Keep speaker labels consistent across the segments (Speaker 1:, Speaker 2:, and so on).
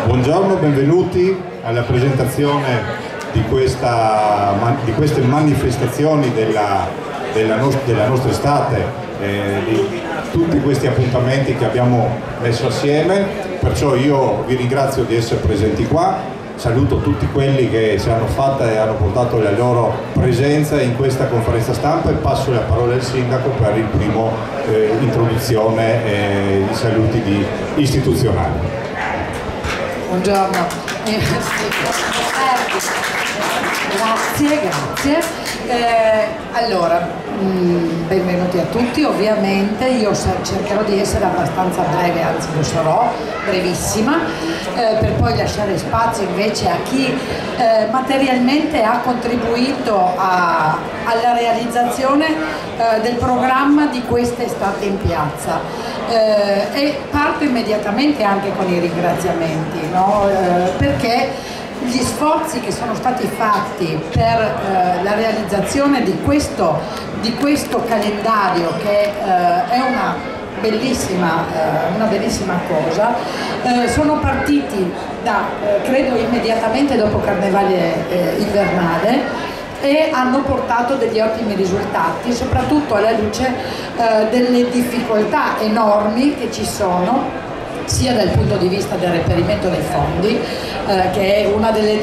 Speaker 1: Buongiorno, benvenuti alla presentazione di queste manifestazioni della nostra estate, di tutti questi appuntamenti che abbiamo messo assieme. Perciò io vi ringrazio di essere presenti qua. Saluto tutti quelli che si hanno fatta e hanno portato la loro presenza in questa conferenza stampa e passo la parola al Sindaco per il primo introduzione e i saluti istituzionali.
Speaker 2: Buongiorno. Grazie. Allora, benvenuti a tutti. Ovviamente io cercherò di essere abbastanza breve, anzi lo sarò, brevissima, per poi lasciare spazio invece a chi materialmente ha contribuito alla realizzazione del programma di quest'estate in piazza. E parto immediatamente anche con i ringraziamenti, no? Perché gli sforzi che sono stati fatti per la realizzazione di questo calendario, che è una bellissima cosa, sono partiti credo immediatamente dopo Carnevale invernale, e hanno portato degli ottimi risultati, soprattutto alla luce delle difficoltà enormi che ci sono, sia dal punto di vista del reperimento dei fondi, che è una delle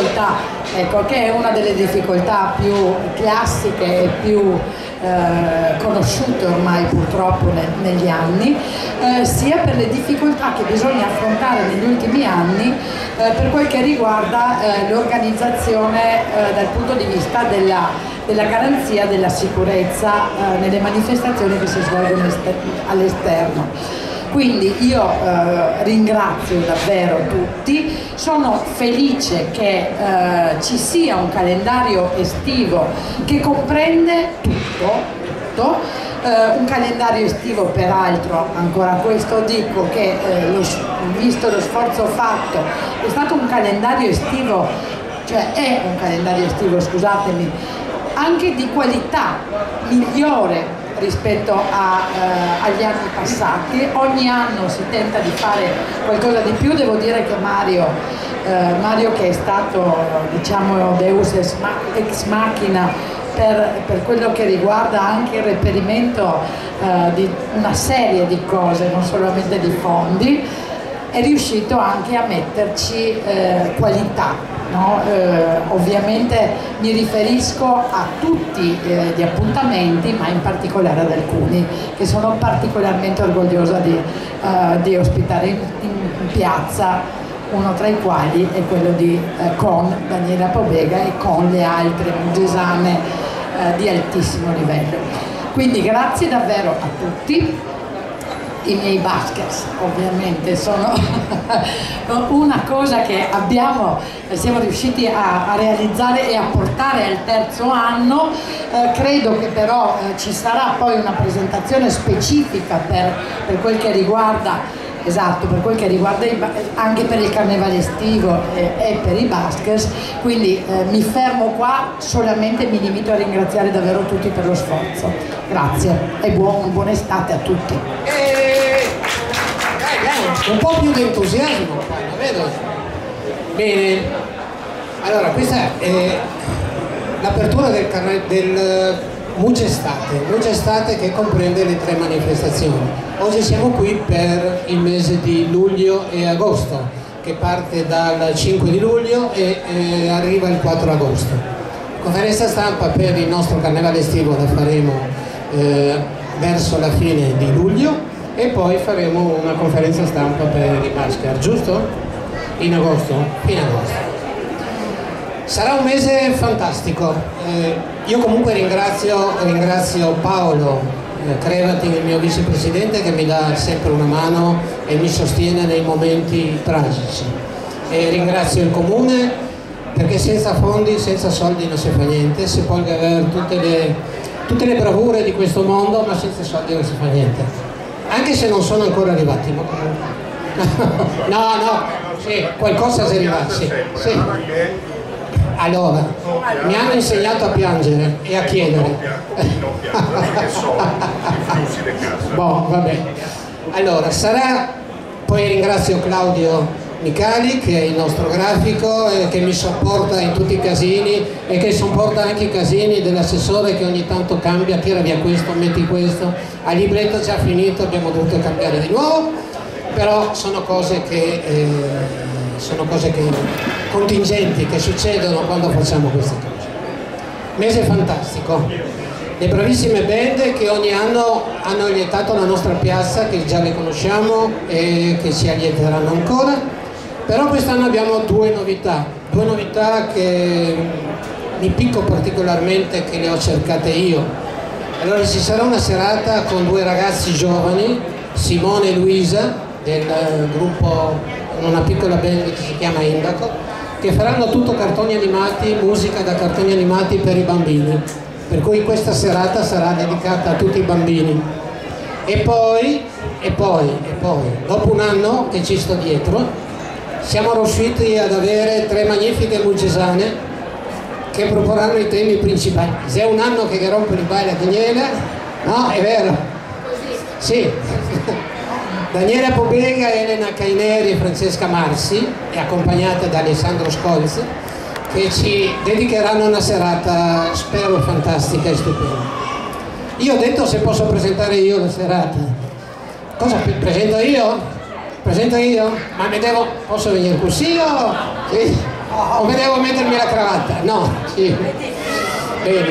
Speaker 2: difficoltà più classiche e più conosciute ormai purtroppo negli anni, sia per le difficoltà che bisogna affrontare negli ultimi anni per quel che riguarda l'organizzazione dal punto di vista della garanzia della sicurezza nelle manifestazioni che si svolgono all'esterno. Quindi io ringrazio davvero tutti, sono felice che ci sia un calendario estivo che comprende tutto, un calendario estivo peraltro, ancora questo dico, che visto lo sforzo fatto, è stato un calendario estivo, cioè è un calendario estivo, scusatemi, anche di qualità migliore rispetto agli anni passati. Ogni anno si tenta di fare qualcosa di più. Devo dire che Mario che è stato, diciamo, Deus ex machina per quello che riguarda anche il reperimento di una serie di cose, non solamente di fondi, è riuscito anche a metterci qualità. No? Ovviamente mi riferisco a tutti gli appuntamenti, ma in particolare ad alcuni che sono particolarmente orgogliosa di ospitare in piazza, uno tra i quali è quello con Daniela Pobega e con le altre mugesane di altissimo livello. Quindi grazie davvero a tutti. I miei baskets ovviamente sono una cosa che siamo riusciti a realizzare e a portare al terzo anno. Credo che però ci sarà poi una presentazione specifica per quel che riguarda, esatto, per quel che riguarda anche per il carnevale estivo e per i baskets. Quindi mi fermo qua, solamente mi limito a ringraziare davvero tutti per lo sforzo. Grazie e buona estate a tutti.
Speaker 3: Un po' più di entusiasmo, vedo. Bene, allora questa è l'apertura del Mugestate che comprende le 3 manifestazioni. Oggi siamo qui per il mese di luglio e agosto, che parte dal 5 di luglio e arriva il 4 agosto. Conferenza stampa per il nostro carnevale estivo la faremo verso la fine di luglio, e poi faremo una conferenza stampa per i masker, giusto? In agosto? Fine agosto. Sarà un mese fantastico. Io comunque ringrazio Paolo Crevatin, il mio vicepresidente, che mi dà sempre una mano e mi sostiene nei momenti tragici. E ringrazio il comune, perché senza fondi, senza soldi non si fa niente. Si può avere tutte le bravure di questo mondo, ma senza soldi non si fa niente. Anche se non sono ancora arrivati, ma comunque. No, sì, qualcosa si arriva, sì. Allora, mi hanno insegnato a piangere e a chiedere. Boh, va bene. Allora, sarà, poi ringrazio Claudio Micali, che è il nostro grafico e che mi sopporta in tutti i casini e che sopporta anche i casini dell'assessore che ogni tanto cambia, tira via questo, metti questo, a libretto già finito, abbiamo dovuto cambiare di nuovo, però sono cose contingenti che succedono quando facciamo queste cose. Mese fantastico, le bravissime band che ogni anno hanno allietato la nostra piazza, che già le conosciamo e che ci allieteranno ancora. Però quest'anno abbiamo due novità che mi picco particolarmente, che le ho cercate io. Allora ci sarà una serata con due ragazzi giovani, Simone e Luisa, del gruppo, una piccola band che si chiama Indaco, che faranno tutto cartoni animati, musica da cartoni animati per i bambini. Per cui questa serata sarà dedicata a tutti i bambini. E poi, dopo un anno che ci sto dietro, siamo riusciti ad avere 3 magnifiche muggesane che proporranno i temi principali. Se è un anno che rompe il baile a Daniela, no, è vero? Sì. Daniela Pobega, Elena Caineri e Francesca Marsi, e accompagnate da Alessandro Scolz, che ci dedicheranno una serata, spero, fantastica e stupenda. Io ho detto se posso presentare io la serata. Cosa presento io? Presento io? Ma posso venire così o sì? O mi devo mettermi la cravatta? No, sì. Bene.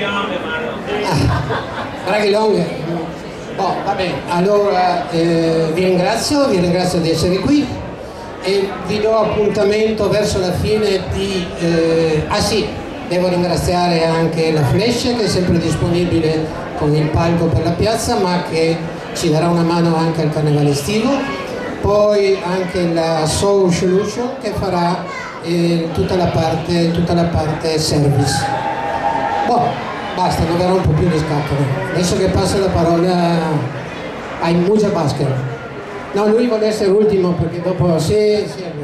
Speaker 3: Braghe longhe. Oh, va bene. Allora vi ringrazio di essere qui e vi do appuntamento verso la fine di... sì, devo ringraziare anche la Flash, che è sempre disponibile con il palco per la piazza, ma che ci darà una mano anche al carnevale estivo. Poi anche la Soul Solution, che farà tutta la parte service. Boh, basta, non verrà un po' più di scatole. Adesso che passa la parola a Muja Basker. No, lui vuole essere l'ultimo perché dopo sì.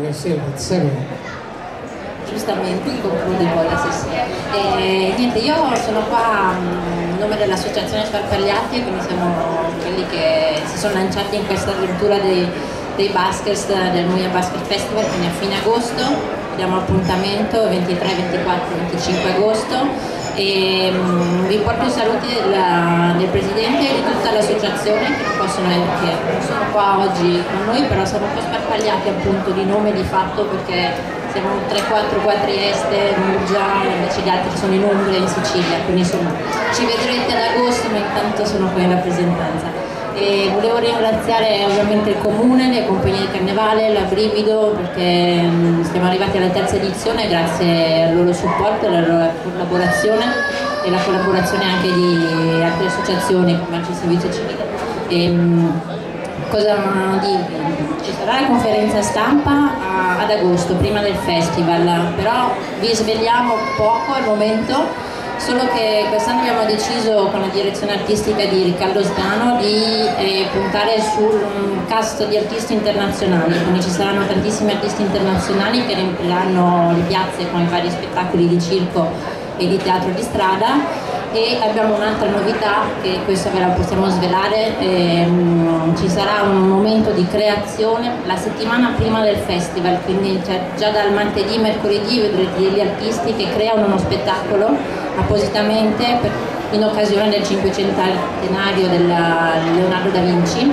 Speaker 4: Giustamente conclude poi la sessione. Niente, io sono qua in nome dell'associazione Sparpagliati, quindi siamo quelli che si sono lanciati in questa avventura dei Baskers del Muja Basker Festival, quindi a fine agosto abbiamo appuntamento 23, 24, 25 agosto e vi porto i saluti del presidente e di tutta l'associazione che non sono qua oggi con noi, però siamo un po' sparpagliati appunto di nome e di fatto, perché siamo 3-4 qua a Trieste, Murgia, invece gli altri sono in Umbria e in Sicilia, quindi insomma ci vedrete ad agosto, ma intanto sono qui in rappresentanza. E volevo ringraziare ovviamente il comune, le compagnie di carnevale, la Brivido, perché siamo arrivati alla 3ª edizione grazie al loro supporto, alla loro collaborazione e la collaborazione anche di altre associazioni come anche il servizio civile. Cosa dirvi? Ci sarà la conferenza stampa ad agosto, prima del festival, però vi svegliamo poco al momento. Solo che quest'anno abbiamo deciso con la direzione artistica di Riccardo Sgano di puntare sul cast di artisti internazionali, quindi ci saranno tantissimi artisti internazionali che riempiranno le piazze con i vari spettacoli di circo e di teatro di strada. E abbiamo un'altra novità, che questa ve la possiamo svelare, ci sarà un momento di creazione la settimana prima del festival, quindi già dal martedì, mercoledì vedrete degli artisti che creano uno spettacolo appositamente in occasione del 500° del Leonardo da Vinci.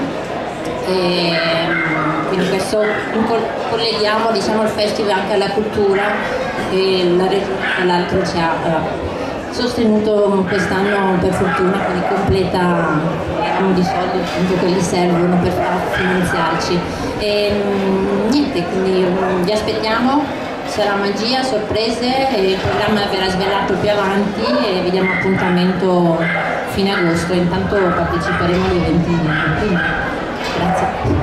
Speaker 4: Quindi questo colleghiamo, diciamo, il festival anche alla cultura, e la regione tra l'altro ci ha sostenuto quest'anno per fortuna, quindi completa di soldi appunto che gli servono per finanziarci. E niente, quindi vi aspettiamo, sarà magia, sorprese, e il programma verrà svelato più avanti e vi diamo appuntamento fine agosto. Intanto parteciperemo agli eventi prima. Grazie.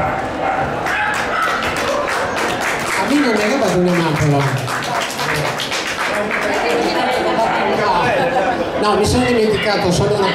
Speaker 3: A me non mi arriva con una parola. No, mi sono dimenticato solo una...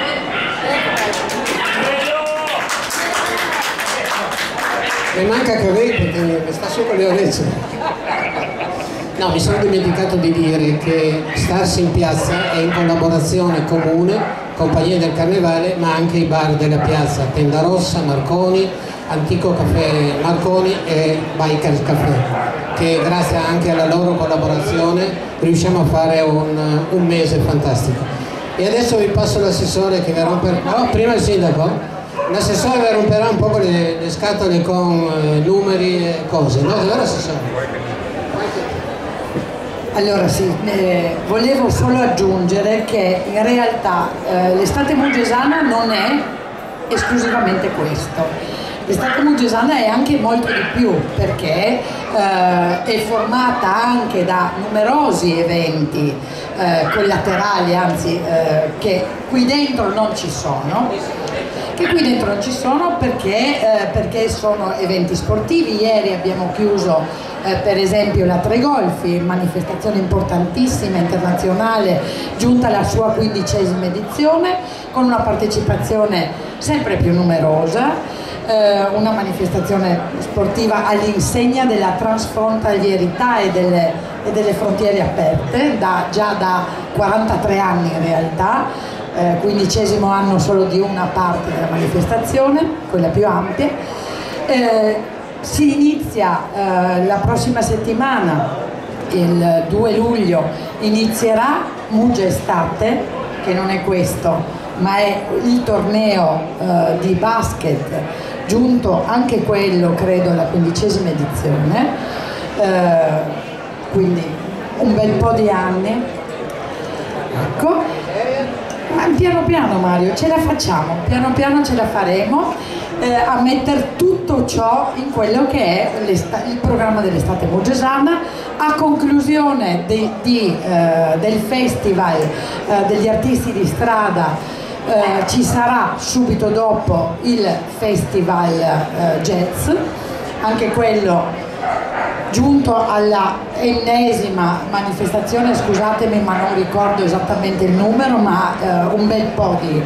Speaker 3: Mi manca Cavei perché mi sta sopra le orecchie. No, mi sono dimenticato di dire che Starsi in Piazza è in collaborazione comune compagnie del carnevale, ma anche i bar della piazza, Tenda Rossa, Marconi, Antico Caffè Marconi e Bikers Caffè, che grazie anche alla loro collaborazione riusciamo a fare un mese fantastico. E adesso vi passo l'assessore che vi romperà, no, prima il sindaco, l'assessore vi romperà un po' le scatole con numeri e cose, no? Dov'è l'assessore?
Speaker 2: Allora sì, volevo solo aggiungere che in realtà l'estate muggesana non è esclusivamente questo. L'estate muggesana è anche molto di più, perché è formata anche da numerosi eventi collaterali, anzi che qui dentro non ci sono, perché sono eventi sportivi. Ieri abbiamo chiuso per esempio la Tre Golfi, manifestazione importantissima, internazionale, giunta alla sua 15ª edizione, con una partecipazione sempre più numerosa. Una manifestazione sportiva all'insegna della transfrontalierietà e delle frontiere aperte, già da 43 anni in realtà, 15° anno solo di una parte della manifestazione, quella più ampia. Si inizia la prossima settimana, il 2 luglio, inizierà Mugge Estate, che non è questo, ma è il torneo di basket, giunto anche quello credo alla 15ª edizione, quindi un bel po' di anni. Ecco, piano piano Mario, ce la facciamo, piano piano ce la faremo a mettere tutto ciò in quello che è il programma dell'estate muggesana, a conclusione del festival degli artisti di strada. Ci sarà subito dopo il festival jazz, anche quello giunto alla ennesima manifestazione, scusatemi ma non ricordo esattamente il numero, ma un bel po' di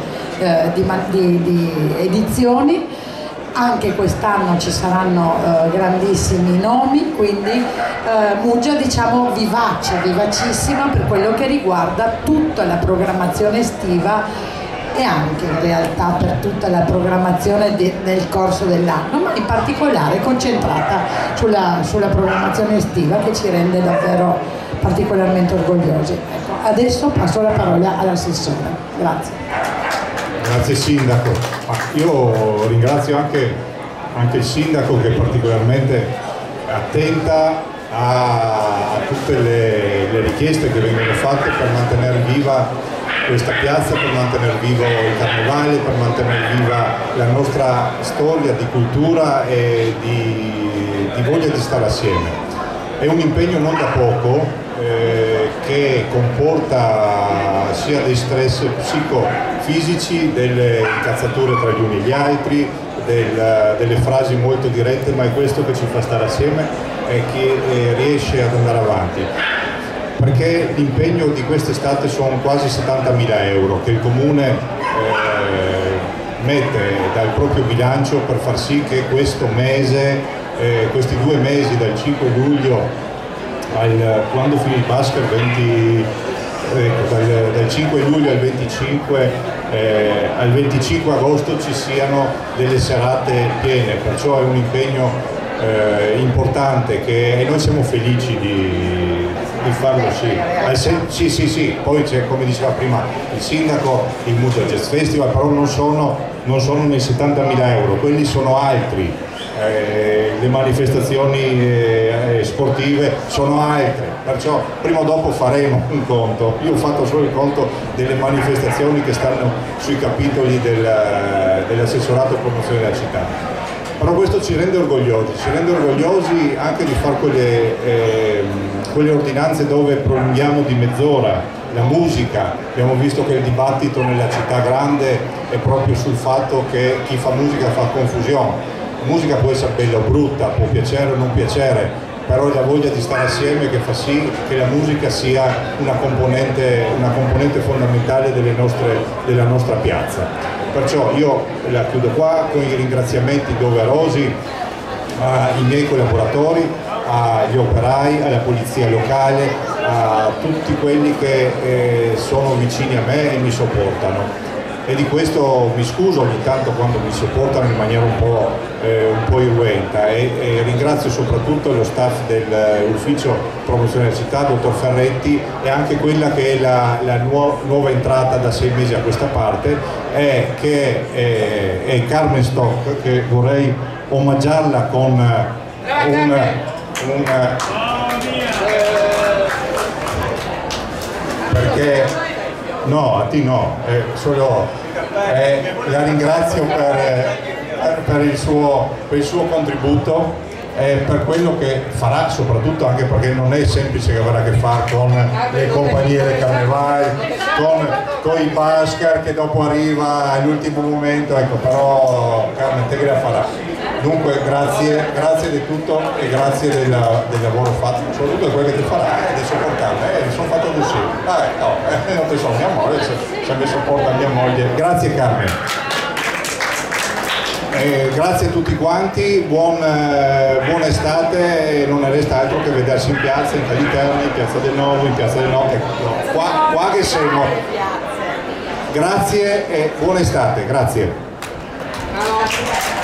Speaker 2: edizioni. Anche quest'anno ci saranno grandissimi nomi, quindi Muggia, diciamo, vivacissima per quello che riguarda tutta la programmazione estiva e anche in realtà per tutta la programmazione nel corso dell'anno, ma in particolare concentrata sulla programmazione estiva, che ci rende davvero particolarmente orgogliosi. Ecco, adesso passo la parola all'assessore. Grazie.
Speaker 1: Grazie Sindaco. Io ringrazio anche il Sindaco, che è particolarmente attenta a tutte le richieste che vengono fatte per mantenere viva questa piazza, per mantenere vivo il carnevale, per mantenere viva la nostra storia di cultura e di voglia di stare assieme. È un impegno non da poco, che comporta sia dei stress psicofisici, delle incazzature tra gli uni e gli altri, delle frasi molto dirette, ma è questo che ci fa stare assieme e che riesce ad andare avanti. Perché l'impegno di quest'estate sono quasi 70.000 euro che il Comune mette dal proprio bilancio per far sì che questo mese, questi 2 mesi dal 5 luglio quando finì il basket, dal 5 luglio al 25 agosto ci siano delle serate piene, perciò è un impegno importante e noi siamo felici di farlo, sì. Poi c'è, come diceva prima il Sindaco, il Muggia Jazz Festival, però non sono nei 70.000 euro, quelli sono altri. Le manifestazioni sportive sono altre, perciò prima o dopo faremo un conto. Io ho fatto solo il conto delle manifestazioni che stanno sui capitoli dell'assessorato promozione della città, però questo ci rende orgogliosi anche di fare quelle ordinanze dove prolunghiamo di mezz'ora la musica. Abbiamo visto che il dibattito nella città grande è proprio sul fatto che chi fa musica fa confusione. La musica può essere bella o brutta, può piacere o non piacere, però è la voglia di stare assieme che fa sì che la musica sia una componente fondamentale della nostra piazza. Perciò io la chiudo qua con i ringraziamenti doverosi ai miei collaboratori, agli operai, alla polizia locale, a tutti quelli che sono vicini a me e mi sopportano. e di questo mi scuso ogni tanto quando mi sopportano in maniera un po' irruenta, e ringrazio soprattutto lo staff dell'ufficio promozione università, dottor Ferretti, e anche quella che è la nuova entrata da 6 mesi a questa parte, che è Carmen Stock, che vorrei omaggiarla con perché no, a te no, solo la ringrazio per il suo contributo e per quello che farà, soprattutto anche perché non è semplice che avrà a che fare con le compagnie del carnevale, con i Basker che dopo arriva all'ultimo momento, ecco, però Carmen te che la farà. Dunque grazie di tutto e grazie del lavoro fatto, soprattutto di quello che ti farà e di sopportarmi, mi sono fatto così, non ti so, mia moglie, se mi sopporta mia moglie, grazie Carmen. Grazie a tutti quanti, buona estate, non resta altro che vedersi in piazza, in Caliterni, in Piazza del Novo, in Piazza del Novo, qua che siamo. Grazie e buona estate, grazie.